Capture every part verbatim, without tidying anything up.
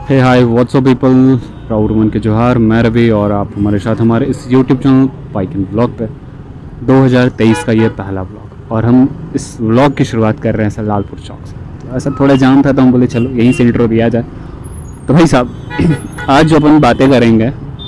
हे hi what's up people, proud woman के जोहार। मैं रवि और आप हमारे साथ हमारे इस YouTube channel bike and blog पे दो हज़ार तेईस का ये पहला ब्लॉग, और हम इस ब्लॉग की शुरुआत कर रहे हैं सर लालपुर चौक से। तो ऐसा थोड़ा जाम था तो हम बोले चलो यहीं से इंट्रो दिया जाए। तो भाई साहब आज जो अपन बातें करेंगे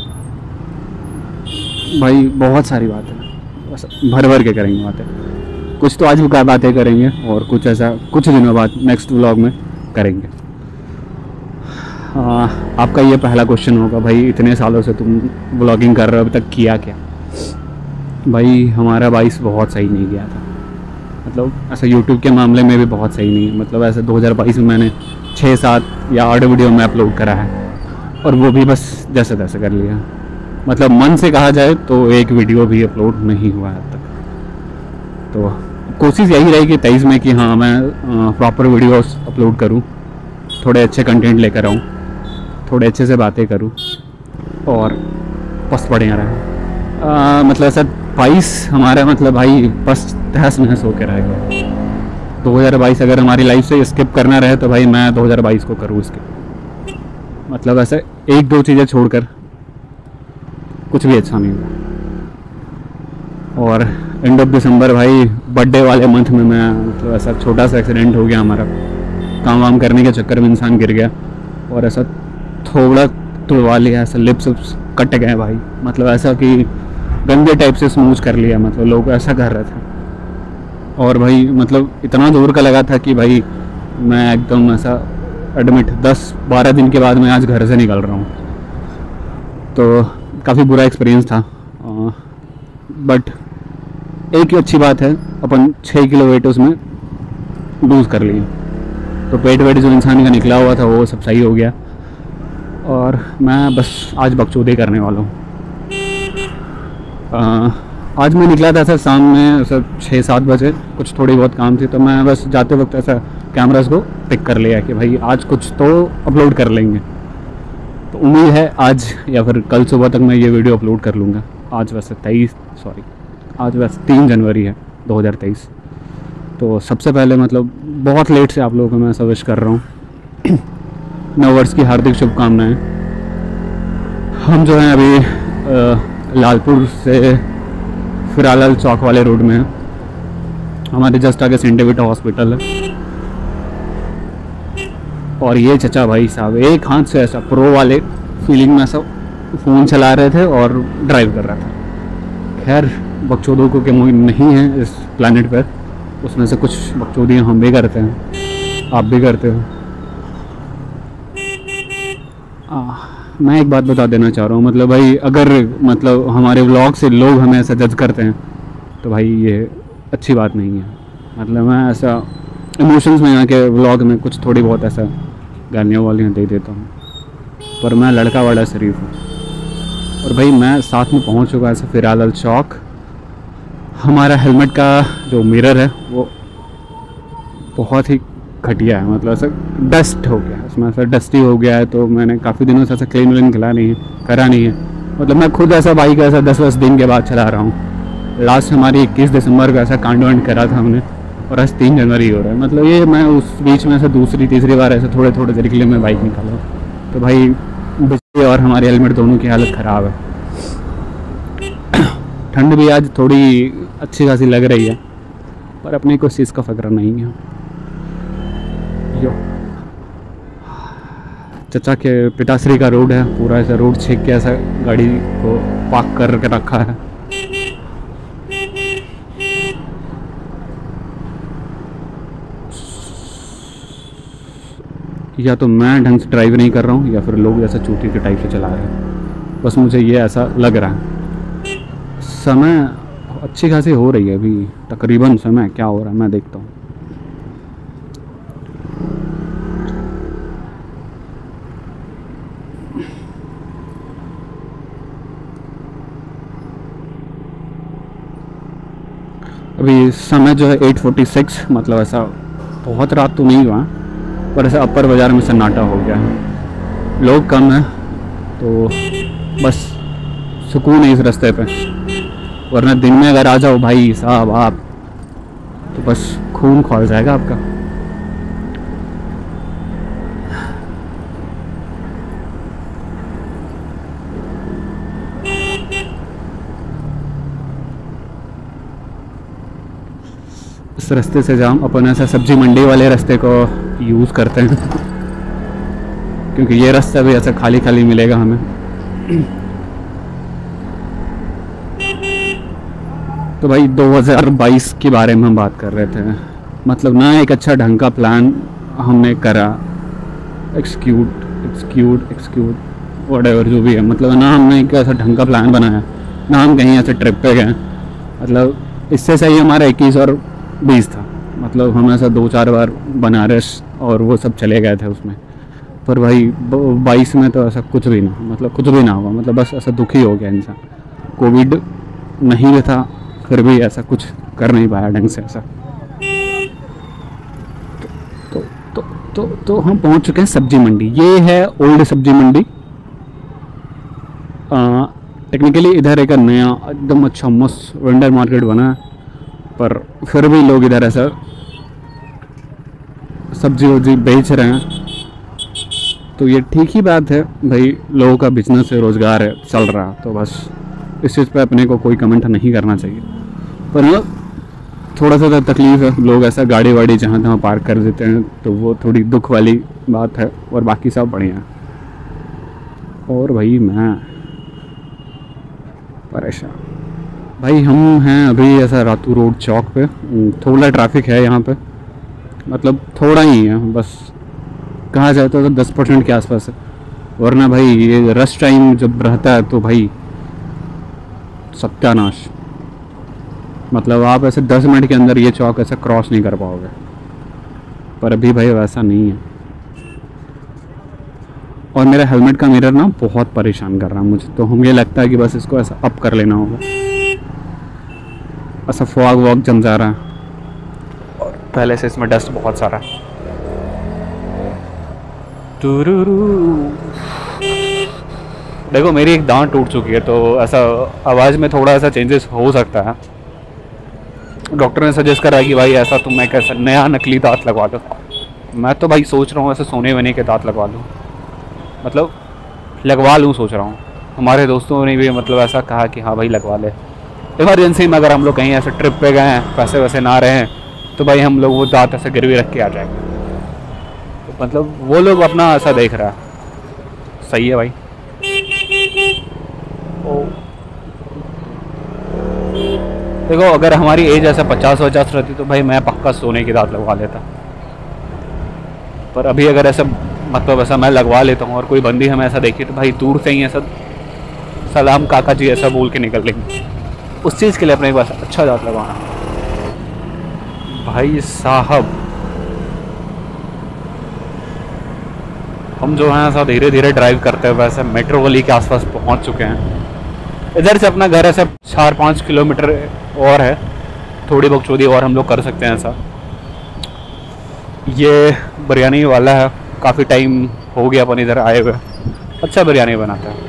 भाई बहुत सारी बातें बस भर भर के करेंगे बातें। कुछ तो आज भी बातें करेंगे और कुछ ऐसा कुछ दिनों बाद नेक्स्ट व्लॉग में करेंगे। आ, आपका ये पहला क्वेश्चन होगा भाई इतने सालों से तुम व्लॉगिंग कर रहे हो, अभी तक किया क्या? भाई हमारा बाईस बहुत सही नहीं गया था, मतलब ऐसा यूट्यूब के मामले में भी बहुत सही नहीं है। मतलब ऐसे दो हज़ार बाईस में मैंने छः सात या आठ वीडियो में अपलोड करा है, और वो भी बस जैसे तैसे कर लिया। मतलब मन से कहा जाए तो एक वीडियो भी अपलोड नहीं हुआ है अब तक। तो कोशिश यही रहेगी तेईस में कि हाँ मैं प्रॉपर वीडियोस अपलोड करूँ, थोड़े अच्छे कंटेंट लेकर आऊँ, थोड़े अच्छे से बातें करूँ और बस बढ़िया रहे। मतलब ऐसा बाईस हमारा मतलब भाई बस तहस नहस होकर रहेगा। दो हज़ार बाईस अगर हमारी लाइफ से स्किप करना रहे तो भाई मैं दो हज़ार बाईस को करूँ स्किप। मतलब ऐसे एक दो चीज़ें छोड़कर कुछ भी अच्छा नहीं हुआ। और एंड ऑफ दिसंबर भाई बर्थडे वाले मंथ में मैं मतलब ऐसा छोटा सा एक्सीडेंट हो गया हमारा। काम वाम करने के चक्कर में इंसान गिर गया और ऐसा थोड़ा तुड़वा लिया, ऐसा लिप्स कट गए भाई। मतलब ऐसा कि गंदे टाइप से स्मूच कर लिया, मतलब लोग ऐसा कर रहे थे। और भाई मतलब इतना जोर का लगा था कि भाई मैं एकदम ऐसा एडमिट दस बारह दिन के बाद मैं आज घर से निकल रहा हूँ। तो काफ़ी बुरा एक्सपीरियंस था। बट एक ही अच्छी बात है, अपन छः किलो वेट उसमें लूज़ कर लिए। तो पेट वेट जो इंसान का निकला हुआ था वो सब सही हो गया, और मैं बस आज बकचोदी करने वाला हूँ। आज मैं निकला था सर शाम में सब छः सात बजे, कुछ थोड़ी बहुत काम थी, तो मैं बस जाते वक्त ऐसा कैमरास को पिक कर लिया कि भाई आज कुछ तो अपलोड कर लेंगे। तो उम्मीद है आज या फिर कल सुबह तक मैं ये वीडियो अपलोड कर लूँगा। आज वैसे तेईस सॉरी आज वैसे तीन जनवरी है दो हज़ार तेईस। तो सबसे पहले मतलब बहुत लेट से आप लोगों को मैं ऐसा विश कर रहा हूँ नव वर्ष की हार्दिक शुभकामनाएं। हम जो हैं अभी आ, लालपुर से फिरालाल चौक वाले रोड में हैं। हमारे जस्ट आगे सेंट डेविड हॉस्पिटल है। और ये चचा भाई साहब एक हाथ से ऐसा प्रो वाले फीलिंग में ऐसा फ़ोन चला रहे थे और ड्राइव कर रहा था। खैर बकचोदों को के मुँह नहीं है इस प्लानट पर, उसमें से कुछ बकचोदियाँ हम भी करते हैं, आप भी करते हो। आ, मैं एक बात बता देना चाह रहा हूँ, मतलब भाई अगर मतलब हमारे व्लॉग से लोग हमें ऐसा जज करते हैं तो भाई ये अच्छी बात नहीं है। मतलब मैं ऐसा इमोशंस में आके व्लॉग में कुछ थोड़ी बहुत ऐसा गालियाँ वालियाँ दे देता हूँ, पर मैं लड़का वाला शरीफ हूँ। और भाई मैं साथ में पहुँच चुका ऐसा फिरालाल चौक। हमारा हेलमेट का जो मिरर है वो बहुत ही घटिया है, मतलब ऐसा डस्ट हो गया, उसमें ऐसा डस्टी हो गया है। तो मैंने काफ़ी दिनों से ऐसा क्लीन व्लीन करा नहीं है करा नहीं है मतलब मैं खुद ऐसा बाइक ऐसा दस दस दिन के बाद चला रहा हूँ। लास्ट हमारी इक्कीस दिसंबर को ऐसा कांड वांड करा था हमने, और आज तीन जनवरी हो रहा है। मतलब ये मैं उस बीच में ऐसे दूसरी तीसरी बार ऐसे थोड़े थोड़े देर के लिए मैं बाइक निकाला हूँ। तो भाई बिजली और हमारे हेलमेट दोनों की हालत ख़राब है। ठंड भी आज थोड़ी अच्छी खासी लग रही है, पर अपने को इस चीज़ का फिक्र नहीं है। यो चचा के पिताश्री का रोड है, पूरा ऐसा रोड छेक के ऐसा गाड़ी को पार्क कर के रखा है। या तो मैं ढंग से ड्राइव नहीं कर रहा हूँ या फिर लोग ऐसा चूती के टाइप से चला रहे हैं, बस मुझे ये ऐसा लग रहा है। समय अच्छी खासी हो रही है अभी, तकरीबन समय क्या हो रहा है मैं देखता हूँ। अभी समय जो है आठ छियालीस, मतलब ऐसा बहुत रात तो नहीं हुआ, पर ऐसा अपर बाज़ार में सन्नाटा हो गया है, लोग कम हैं, तो बस सुकून है इस रास्ते पे। वरना दिन में अगर आ जाओ भाई साहब आप, तो बस खून खौल जाएगा आपका। इस रास्ते से जाऊँ, अपन ऐसा सब्जी मंडी वाले रास्ते को यूज़ करते हैं क्योंकि ये रास्ता भी ऐसा खाली खाली मिलेगा हमें। तो भाई दो हज़ार बाईस के बारे में हम बात कर रहे थे, मतलब ना एक अच्छा ढंग का प्लान हमने करा, एक्सक्यूट एक्सक्यूट एक्सक्यूट व्हाटएवर जो भी है, मतलब ना हमने एक ऐसा ढंग का प्लान बनाया, ना हम कहीं ऐसे ट्रिप पे गए। मतलब इससे सही हमारा इक्कीस और बीस था, मतलब हम ऐसा दो चार बार बनारस और वो सब चले गए थे उसमें। पर भाई बाईस में तो ऐसा कुछ भी ना, मतलब कुछ भी ना हुआ, मतलब बस ऐसा दुखी हो गया इंसान। कोविड नहीं भी था फिर भी ऐसा कुछ कर नहीं पाया ढंग से ऐसा। तो तो तो तो हम पहुंच चुके हैं सब्जी मंडी। ये है ओल्ड सब्जी मंडी। टेक्निकली इधर एक नया एकदम अच्छा मस्त वेंडर मार्केट बना है, पर फिर भी लोग इधर ऐसा सब्जी वब्जी बेच रहे हैं, तो ये ठीक ही बात है भाई, लोगों का बिजनेस है, रोज़गार है, चल रहा। तो बस इस चीज़ पे अपने को कोई कमेंट नहीं करना चाहिए। पर हाँ थोड़ा सा तकलीफ़ है, लोग ऐसा गाड़ी वाड़ी जहाँ तहाँ पार्क कर देते हैं, तो वो थोड़ी दुख वाली बात है, और बाकी सब बढ़िया है। और भाई मैं परेशान। भाई हम हैं अभी ऐसा रातू रोड चौक पे, थोड़ा ट्रैफिक है यहाँ पे, मतलब थोड़ा ही है बस, कहा जाए तो दस परसेंट के आसपास है, वरना भाई ये रश टाइम जब रहता है तो भाई सत्यानाश। मतलब आप ऐसे दस मिनट के अंदर ये चौक ऐसे क्रॉस नहीं कर पाओगे, पर अभी भाई वैसा नहीं है। और मेरा हेलमेट का मिरर ना बहुत परेशान कर रहा है मुझे, तो हमें लगता है कि बस इसको ऐसा अप कर लेना होगा। ऐसा फॉग वॉग जम जा रहा है, और पहले से इसमें डस्ट बहुत सारा है। देखो मेरी एक दांत टूट चुकी है, तो ऐसा आवाज़ में थोड़ा ऐसा चेंजेस हो सकता है। डॉक्टर ने सजेस्ट करा कि भाई ऐसा तुम एक ऐसा नया नकली दांत लगवा दो। मैं तो भाई सोच रहा हूँ ऐसे सोने वने के दांत लगवा लूँ, मतलब लगवा लूँ सोच रहा हूँ। हमारे दोस्तों ने भी मतलब ऐसा कहा कि हाँ भाई लगवा ले, इमरजेंसी में अगर हम लोग कहीं ऐसे ट्रिप पे गए हैं, पैसे वैसे ना रहे हैं, तो भाई हम लोग वो दांत ऐसे गिरवी रख के आ जाएंगे। तो मतलब वो लोग अपना ऐसा देख रहा है, सही है भाई। देखो अगर हमारी एज ऐसा पचास पचास रहती तो भाई मैं पक्का सोने की दांत लगवा लेता, पर अभी अगर ऐसा मतलब ऐसा मैं लगवा लेता हूँ और कोई बंदी हमें ऐसा देखी तो भाई दूर से ही ऐसा सलाम काका जी ऐसा बोल के निकल लेंगे। उस चीज़ के लिए अपने पास अच्छा दांत लगवाना। भाई साहब हम जो हैं ऐसा धीरे धीरे ड्राइव करते हुए वैसे मेट्रो गली के आसपास पहुंच चुके हैं। इधर से अपना घर ऐसा चार पाँच किलोमीटर और है, थोड़ी बकचोदी और हम लोग कर सकते हैं ऐसा। ये बिरयानी वाला है, काफ़ी टाइम हो गया अपन इधर आए हुए, अच्छा बिरयानी बनाता है,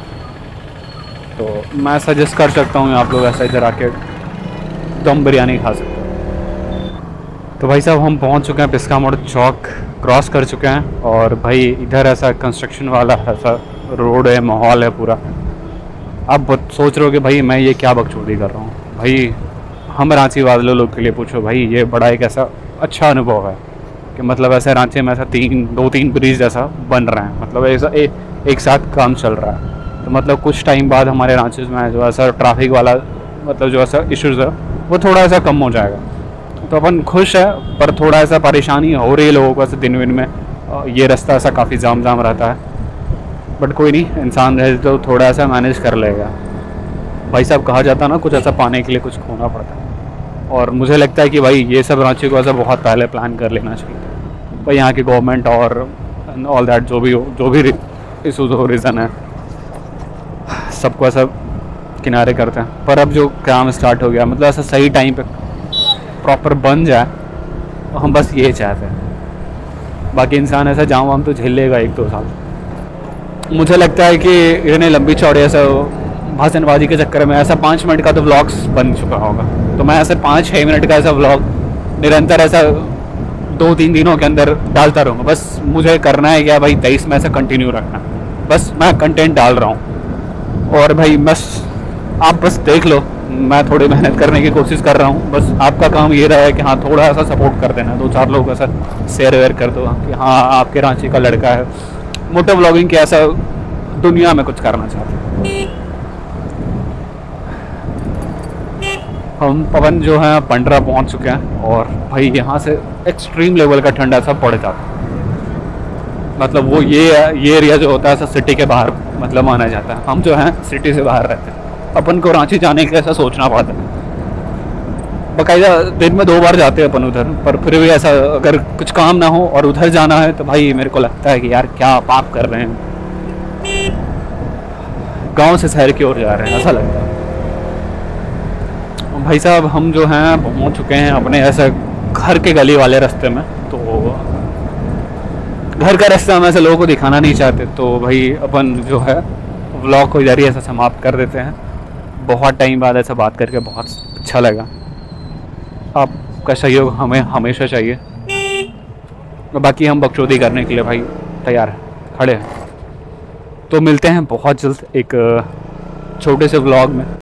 तो मैं सजेस्ट कर सकता हूँ आप लोग ऐसा इधर आके दम बिरयानी खा सकते हैं। तो भाई साहब हम पहुँच चुके हैं, पिस्का मोड़ चौक क्रॉस कर चुके हैं, और भाई इधर ऐसा कंस्ट्रक्शन वाला ऐसा रोड है, माहौल है पूरा। आप सोच रहे हो कि भाई मैं ये क्या बकचोदी कर रहा हूँ, भाई हम रांची वाले लोग के लिए पूछो भाई ये बड़ा एक ऐसा अच्छा अनुभव है कि मतलब ऐसे रांची में ऐसा तीन दो तीन ब्रिज जैसा बन रहा है, मतलब ऐसा ए, एक साथ काम चल रहा है। तो मतलब कुछ टाइम बाद हमारे रांची में जो ऐसा ट्रैफिक वाला मतलब जो ऐसा इश्यूज़ है वो थोड़ा ऐसा कम हो जाएगा। तो अपन खुश है, पर थोड़ा ऐसा परेशानी हो रही है लोगों को ऐसे दिन दिन में, ये रास्ता ऐसा काफ़ी जाम जाम रहता है, बट कोई नहीं, इंसान रहे तो थोड़ा ऐसा मैनेज कर लेगा। भाई साहब कहा जाता है ना कुछ ऐसा पाने के लिए कुछ खोना पड़ता है, और मुझे लगता है कि भाई ये सब रांची को ऐसा बहुत पहले प्लान कर लेना चाहिए। भाई यहाँ की गवर्नमेंट और ऑल दैट जो भी हो, जो भी इशूज़ हो, रीज़न है, सबको ऐसा किनारे करते हैं। पर अब जो काम स्टार्ट हो गया, मतलब ऐसा सही टाइम पे प्रॉपर बन जाए, तो हम बस ये चाहते हैं। बाकी इंसान ऐसा जाम वाम तो झेल लेगा एक दो साल। मुझे लगता है कि इन्हें लंबी चौड़ी ऐसा भाषणबाजी के चक्कर में ऐसा पाँच मिनट का तो व्लॉग्स बन चुका होगा, तो मैं ऐसे पाँच छः मिनट का ऐसा व्लॉग निरंतर ऐसा दो तीन दिनों के अंदर डालता रहूँगा। बस मुझे करना है क्या भाई, तेईस में ऐसा कंटिन्यू रखना, बस मैं कंटेंट डाल रहा हूँ। और भाई बस आप बस देख लो मैं थोड़ी मेहनत करने की कोशिश कर रहा हूँ। बस आपका काम ये रहा है कि हाँ थोड़ा सा सपोर्ट कर देना, दो चार लोग ऐसा शेयर वेयर कर दो कि हाँ आपके रांची का लड़का है, मोटो ब्लॉगिंग के ऐसा दुनिया में कुछ करना चाहते हैं। हम पवन जो है पंडरा पहुँच चुके हैं और भाई यहाँ से एक्सट्रीम लेवल का ठंडा सा पड़ जाता है। मतलब वो ये ये एरिया जो होता है ऐसा सिटी के बाहर मतलब माना जाता है। हम जो हैं सिटी से बाहर रहते हैं, अपन को रांची जाने के ऐसा सोचना पड़ता है। बाकायदा दिन में दो बार जाते हैं अपन उधर, पर फिर भी ऐसा अगर कुछ काम ना हो और उधर जाना है तो भाई मेरे को लगता है कि यार क्या पाप कर रहे हैं, गांव से शहर की ओर जा रहे हैं ऐसा लगता है। भाई साहब हम जो हैं पहुंच चुके हैं अपने ऐसे घर के गली वाले रास्ते में। तो घर का रास्ता हम ऐसे लोगों को दिखाना नहीं चाहते, तो भाई अपन जो है व्लॉग को इधर ही ऐसा समाप्त कर देते हैं। बहुत टाइम बाद ऐसा बात करके बहुत अच्छा लगा। आपका सहयोग हमें हमेशा चाहिए। बाकी हम बकचोदी करने के लिए भाई तैयार हैं, खड़े हैं। तो मिलते हैं बहुत जल्द एक छोटे से व्लॉग में।